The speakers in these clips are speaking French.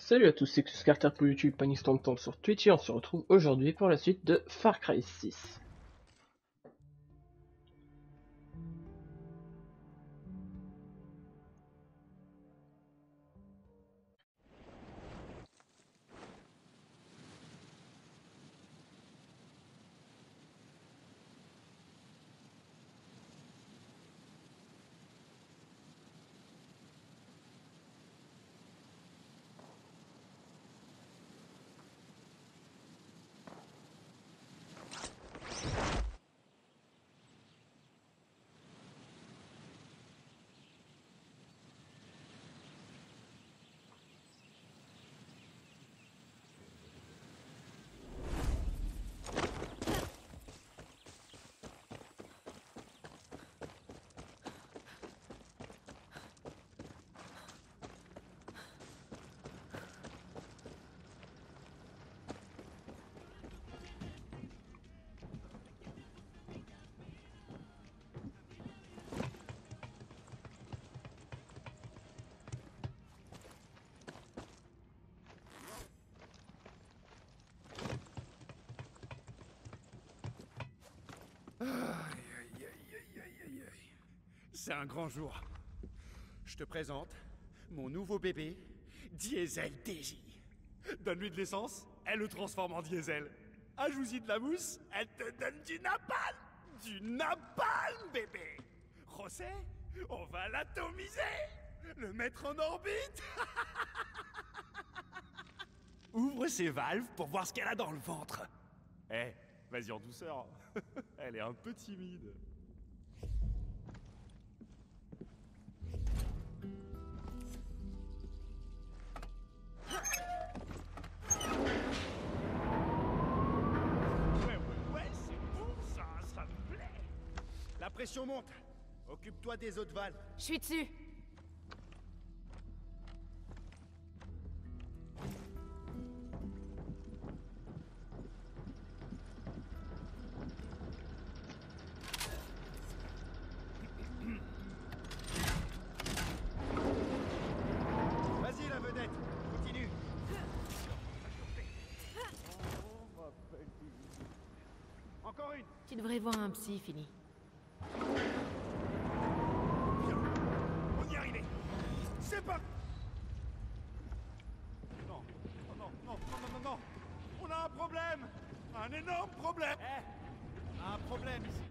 Salut à tous, c'est Carter pour YouTube, Panistan de Temps sur Twitch et on se retrouve aujourd'hui pour la suite de Far Cry 6. C'est un grand jour. Je te présente mon nouveau bébé, Diesel Daisy. Donne-lui de l'essence, elle le transforme en diesel. Ajoute-y de la mousse, elle te donne du napalm. Du napalm, bébé. José, on va l'atomiser. Le mettre en orbite. Ouvre ses valves pour voir ce qu'elle a dans le ventre. Eh, vas-y en douceur. Elle est un peu timide. Ouais, c'est bon ça me plaît. La pression monte. Occupe-toi des autres valves. Je suis dessus. Vas-y la vedette, continue. Encore une. Tu devrais voir un psy, Philly. Bien. On y est arrivé. C'est pas. Non. Oh non. On a un problème. Un énorme problème. On a un problème ici.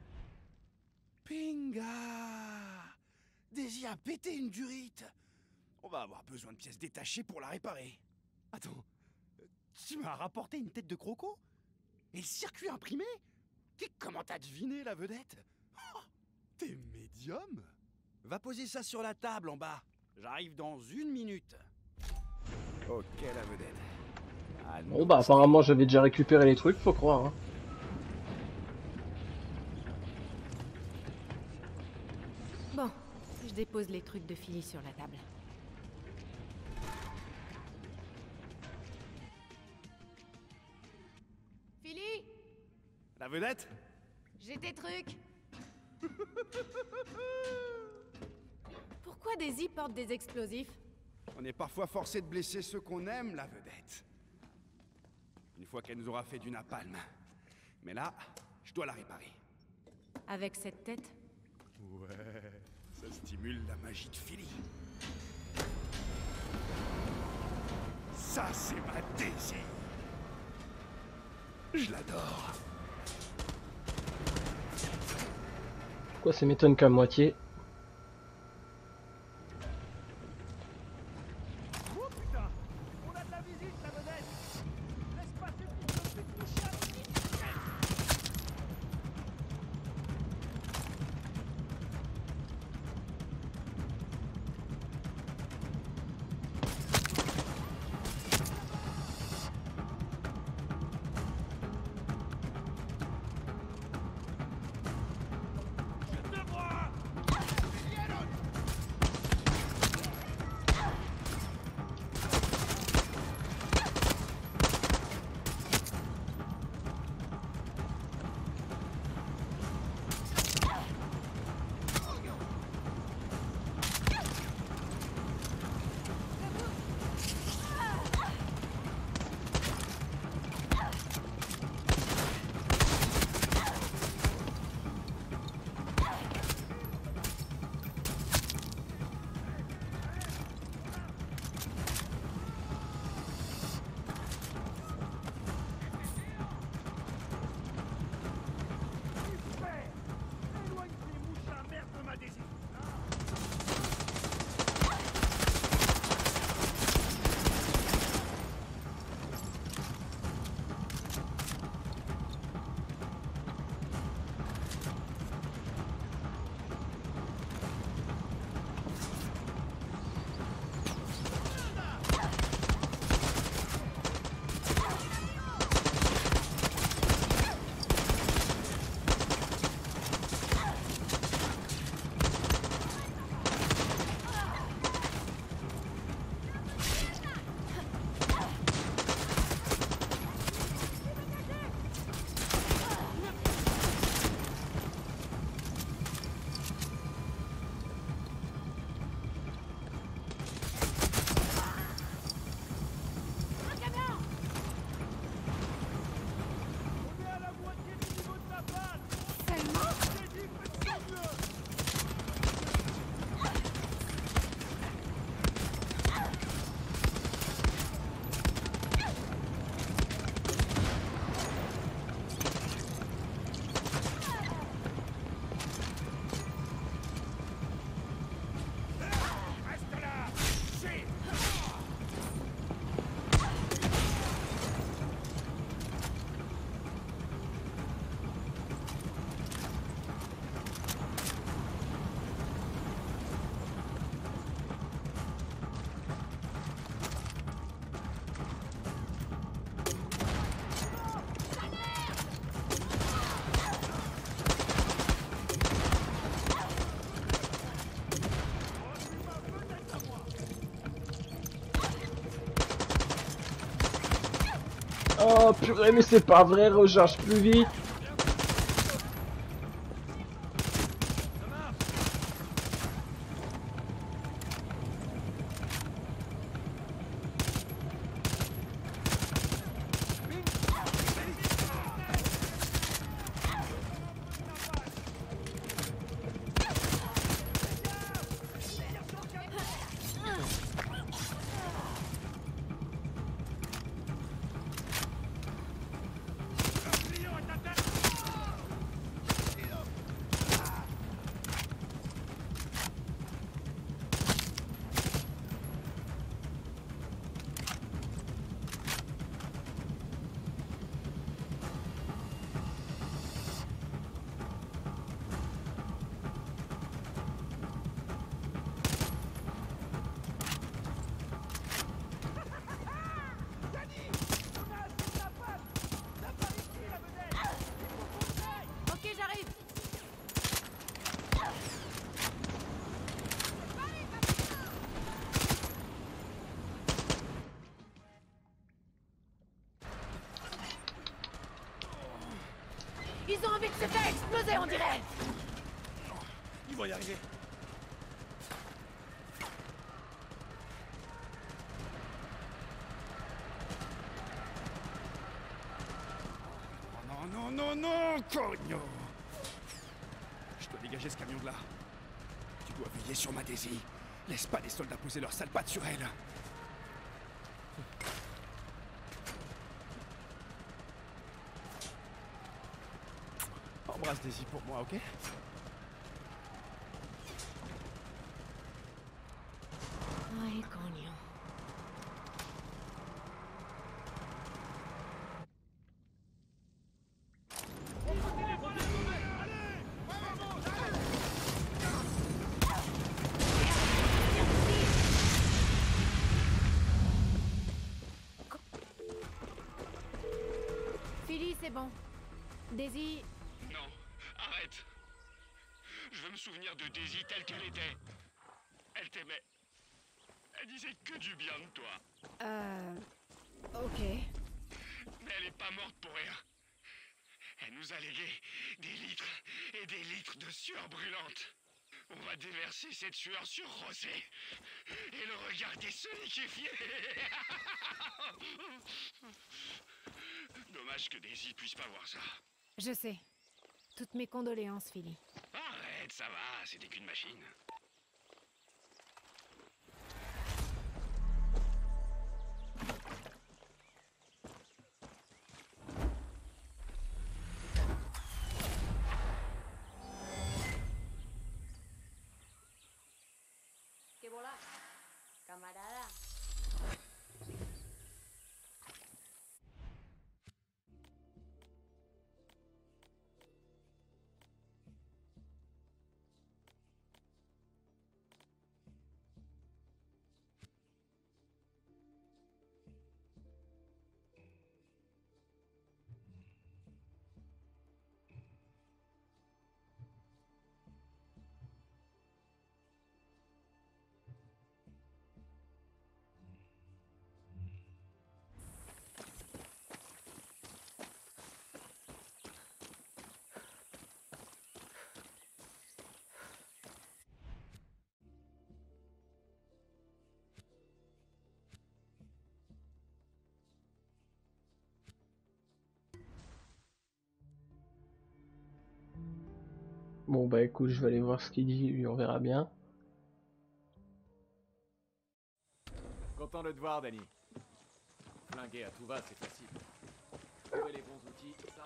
Pinga. Daisy a pété une durite. On va avoir besoin de pièces détachées pour la réparer. Attends. Tu m'as rapporté une tête de croco? Et le circuit imprimé? Comment t'as deviné, la vedette? Oh, t'es médium? Va poser ça sur la table en bas. J'arrive dans 1 minute. Ok, la vedette. Ah, Bon bah apparemment j'avais déjà récupéré les trucs, faut croire. Hein. Bon, je dépose les trucs de Philly sur la table. Philly, La vedette? j'ai tes trucs. Pourquoi Daisy porte des explosifs? On est parfois forcé de blesser ceux qu'on aime, la vedette. Une fois qu'elle nous aura fait du napalm. Mais là, je dois la réparer. Avec cette tête? Ouais, ça stimule la magie de Philly. Ça, c'est ma Daisy. Je l'adore. Pourquoi ça m'étonne qu'à moitié? Oh putain, on a de la visite, la vedette. Laisse passer pour que je puisse toucher à l'outil. Je te vois. Oh purée, mais c'est pas vrai, recharge plus vite. Ok, j'arrive. Ils ont envie de se faire exploser, on dirait. Ils vont y arriver. Oh non, non, non, non, cogno. Je dois dégager ce camion de là. Tu dois veiller sur ma Daisy. Laisse pas les soldats poser leurs sales pattes sur elle. Embrasse Daisy pour moi, ok? Ay, coño. Philly, c'est bon. Daisy, Non, arrête. Je veux me souvenir de Daisy telle qu'elle était. Elle t'aimait. Elle disait que du bien de toi. ok. Mais elle est pas morte pour rien. Elle nous a légué des litres et des litres de sueur brûlante. On va déverser cette sueur sur José et le regarder se liquéfier. Dommage que Daisy puisse pas voir ça. Je sais. Toutes mes condoléances, Philly. Arrête, ça va, c'était qu'une machine. Que bola, camarada. Bon bah écoute, je vais aller voir ce qu'il dit, lui on verra bien. Content de te voir, Danny. Flinguer à tout va, c'est facile. Trouver les bons outils, ça...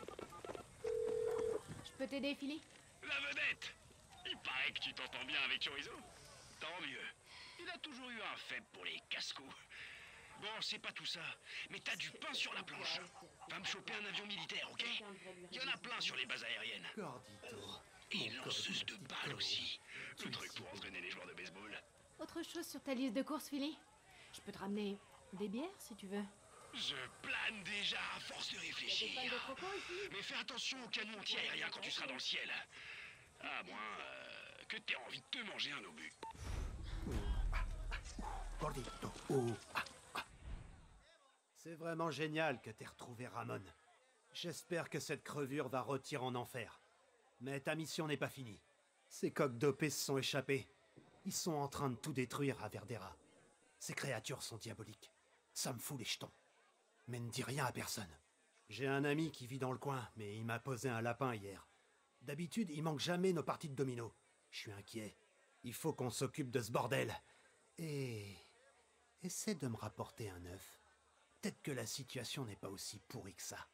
Je peux t'aider, Philly? La vedette! Il paraît que tu t'entends bien avec Chorizo. Tant mieux. Il a toujours eu un faible pour les casse-cou. Bon, c'est pas tout ça, mais t'as du pain sur la planche. Va me choper un avion militaire, ok? Il y en a plein sur les bases aériennes. Et une lanceuse de balles aussi. Le truc pour entraîner les joueurs de baseball. Autre chose sur ta liste de courses, Philly? Je peux te ramener des bières, si tu veux. Je plane déjà à force de réfléchir. Mais fais attention au canon anti-aérien quand tu seras dans le ciel. À moins que t'aies envie de te manger un obus. Gordito. C'est vraiment génial que t'aies retrouvé Ramon. J'espère que cette crevure va rôtir en enfer. Mais ta mission n'est pas finie. Ces coqs dopés se sont échappés. Ils sont en train de tout détruire à Verdera. Ces créatures sont diaboliques. Ça me fout les jetons. Mais ne dis rien à personne. J'ai un ami qui vit dans le coin, mais il m'a posé un lapin hier. D'habitude, il manque jamais nos parties de domino. Je suis inquiet. Il faut qu'on s'occupe de ce bordel. Et... essaie de me rapporter un œuf. Peut-être que la situation n'est pas aussi pourrie que ça.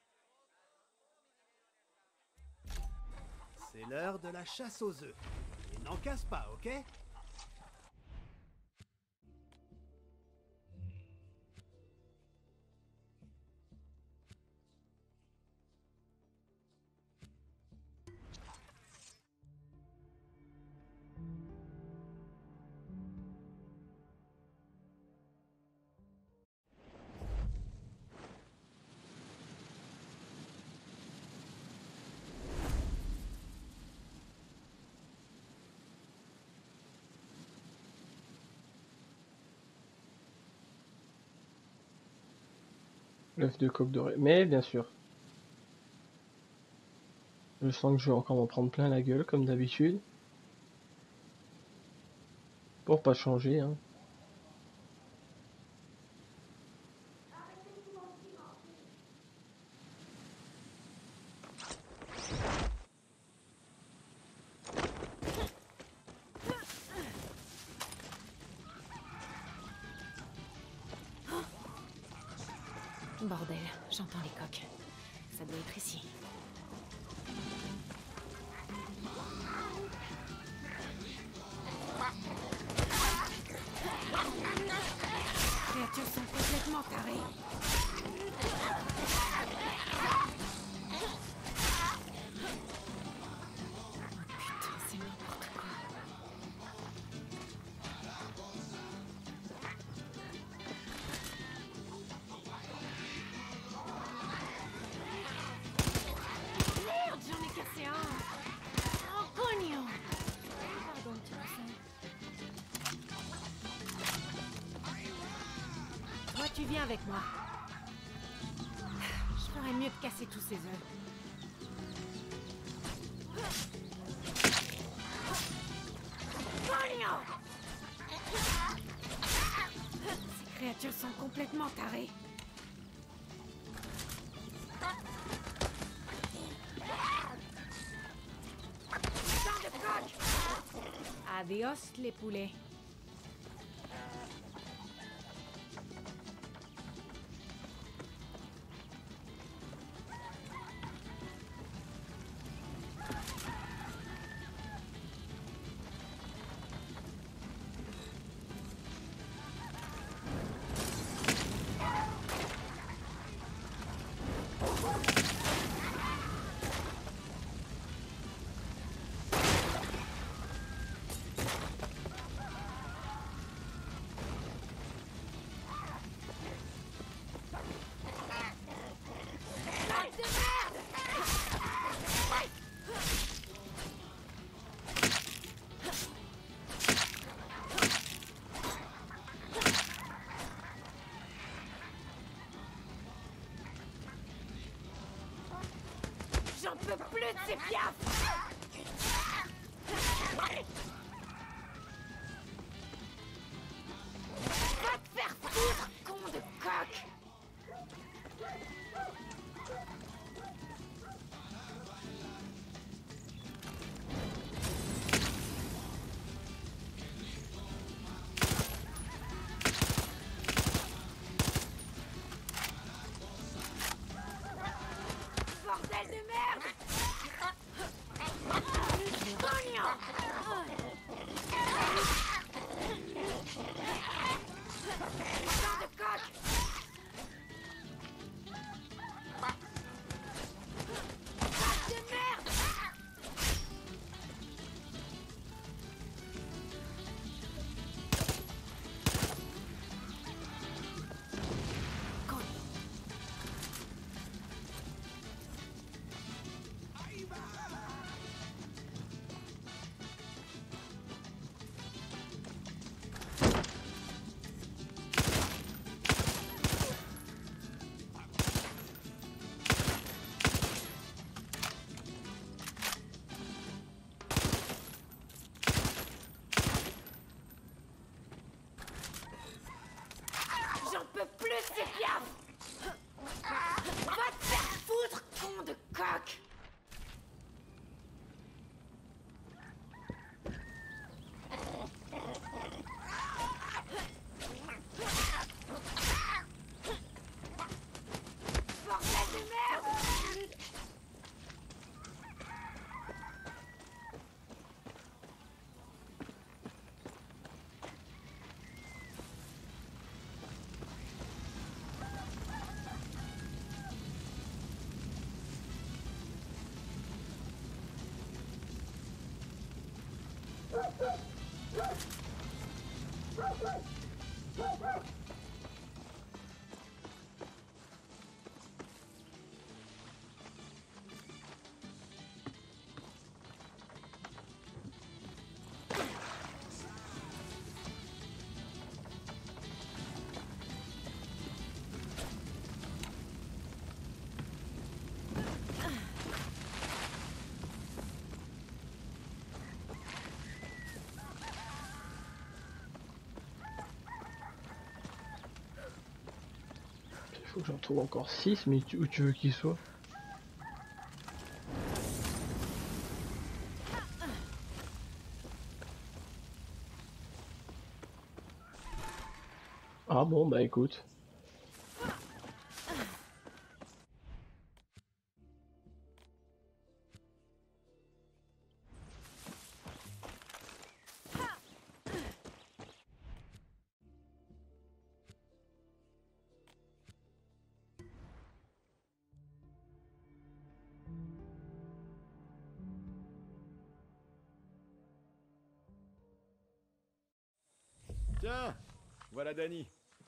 C'est l'heure de la chasse aux œufs. Et n'en casse pas, ok? L'œuf de coq doré. Mais bien sûr. Je sens que je vais encore m'en prendre plein la gueule, comme d'habitude. Pour pas changer, hein. Bordel, j'entends les coqs. Ça doit être ici. Les créatures sont complètement tarées. Putain, c'est n'importe quoi. Merde, j'en ai cassé un. Oh, cognons. Pardon, petit coussin. Toi, tu viens avec moi. Je ferais mieux de casser tous ces œufs. Cognons. Ces créatures sont complètement tarées. Putain de coq! Adios, les poulets. J'en peux plus de ces piafs! Va te faire foutre, con de coq! Bordel de merde! Cognons! Putain de coq! Faut que j'en trouve encore 6, mais où tu veux qu'ils soient? Ah bon, bah écoute. Tiens, voilà Danny.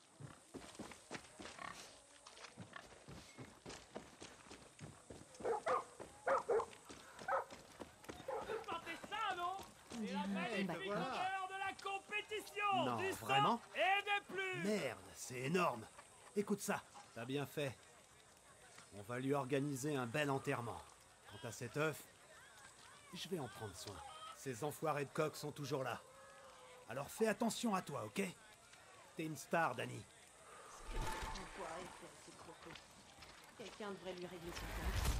Non, vraiment? Merde, c'est énorme. Écoute ça, t'as bien fait. On va lui organiser un bel enterrement. Quant à cet œuf, je vais en prendre soin. Ces enfoirés de coqs sont toujours là. Alors fais attention à toi, ok? T'es une star, Danny. Enfoiré, c'est crocos. Quelqu'un devrait lui régler son compte.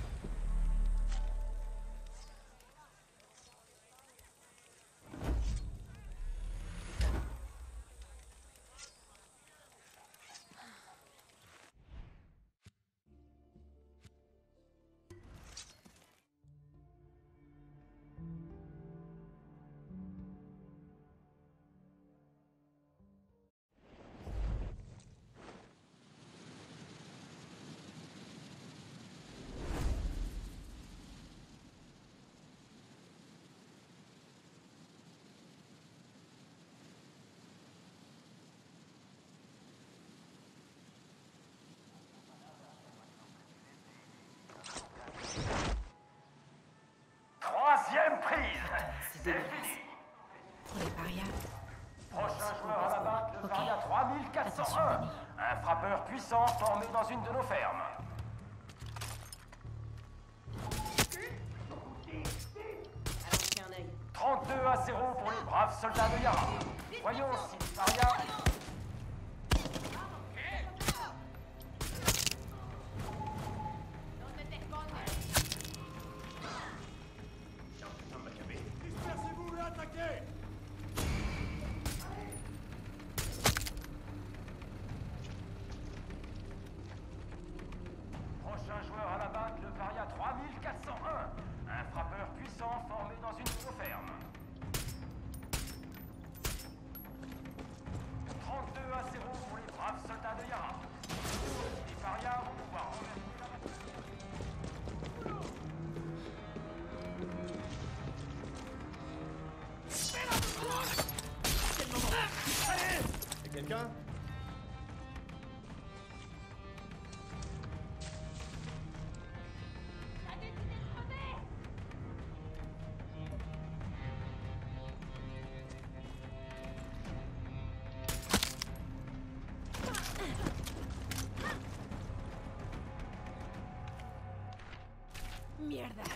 Troisième prise. C'est dégueulasse. Pour les parias. Prochain joueur à la batte, le Ok. Varia 3401. Un frappeur puissant formé dans une de nos fermes. Allons jeter un œil. 32-0 pour les braves soldats de Yara. Voyons si les Varia... Dispersez-vous et attaquez! Prochain joueur à la batte, le Varia 3401. Un frappeur puissant formé dans une de nos fermes. 32-0 pour les braves soldats de Yara. Les Varia vont pouvoir renverser la Y'a quelqu'un? Mierda.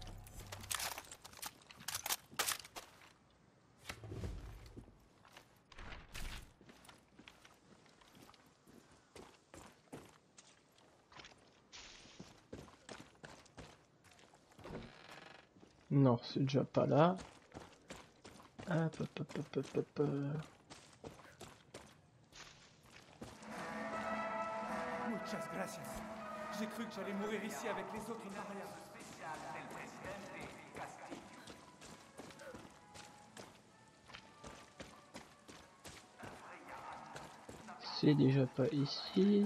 Non, c'est déjà pas là. Hop, hop, hop, hop, hop, hop. Muchas gracias. J'ai cru que j'allais mourir ici avec les autres parias. C'est déjà pas ici.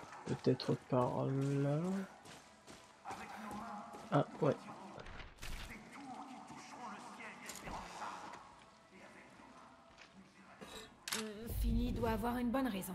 Peut-être par là. Ah ouais. doit avoir une bonne raison.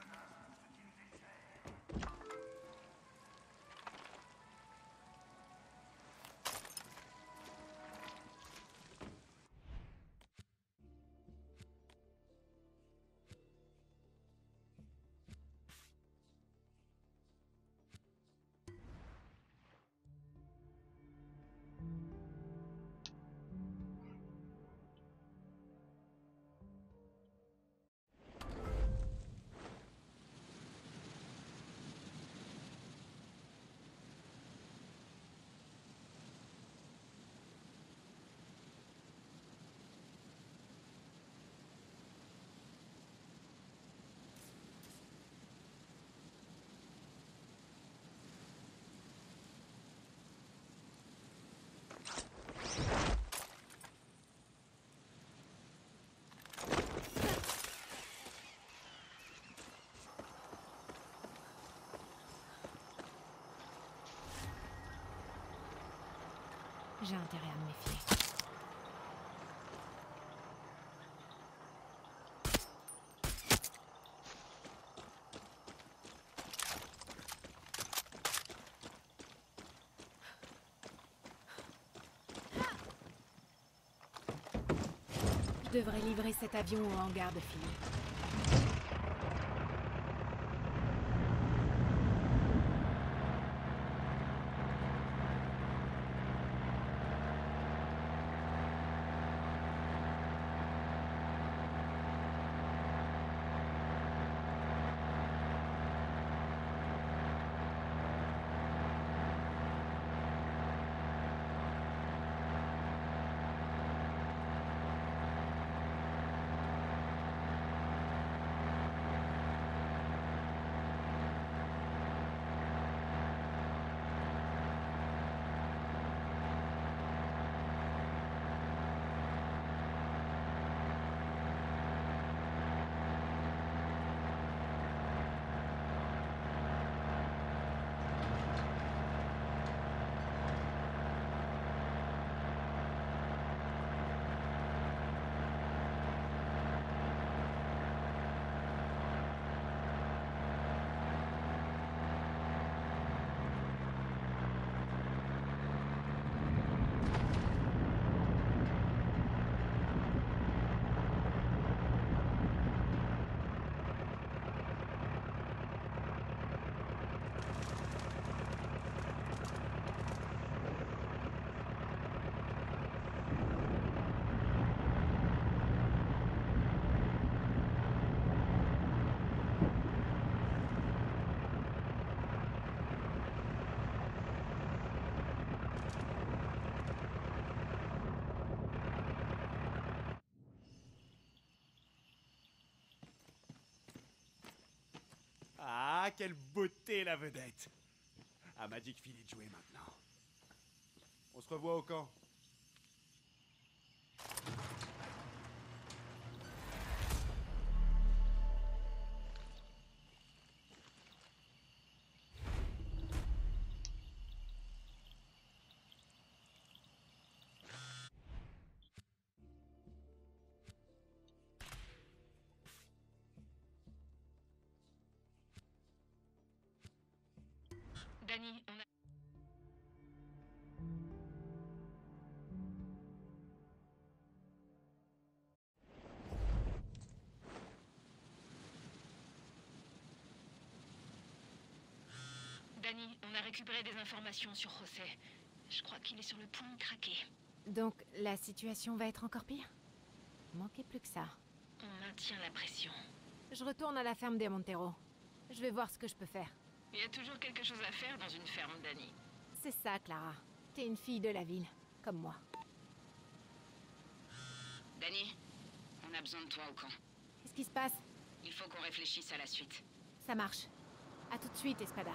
J'ai intérêt à me méfier. Je devrais livrer cet avion au hangar de Philly. Ah, quelle beauté la vedette! Ah, Magic Philly de jouer maintenant. On se revoit au camp. Danny, on a... Danny, on a récupéré des informations sur José. Je crois qu'il est sur le point de craquer. Donc, la situation va être encore pire? Manquait plus que ça. On maintient la pression. Je retourne à la ferme des Montero. Je vais voir ce que je peux faire. Il y a toujours quelque chose à faire dans une ferme, Danny. C'est ça, Clara. T'es une fille de la ville, comme moi. Danny, on a besoin de toi au camp. Qu'est-ce qui se passe? Il faut qu'on réfléchisse à la suite. Ça marche. À tout de suite, Espada.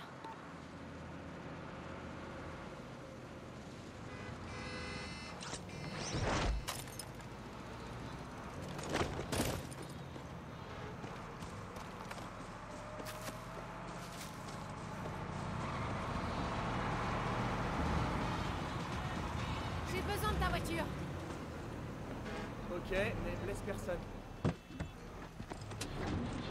J'ai besoin de ta voiture. Ok, mais blesse personne.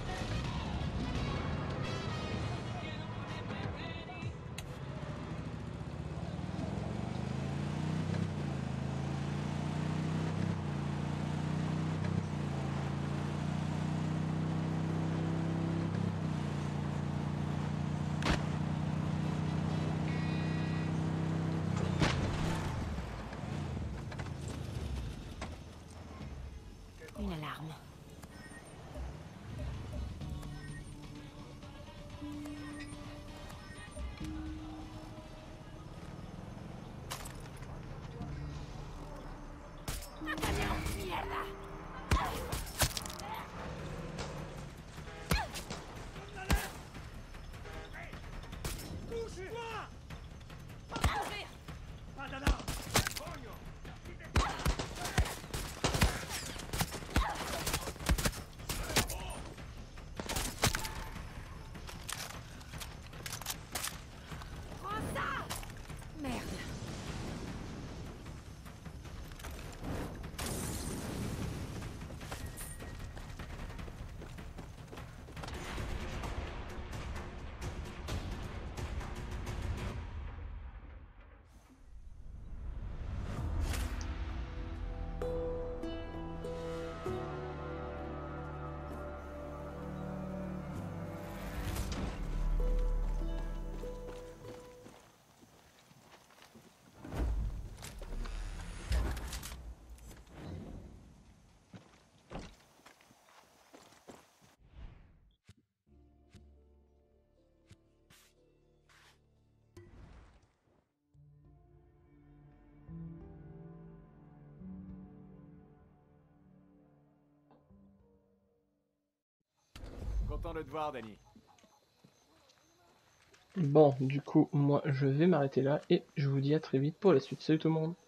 Content de te voir, Danny. Bon, du coup, moi, je vais m'arrêter là et je vous dis à très vite pour la suite. Salut tout le monde!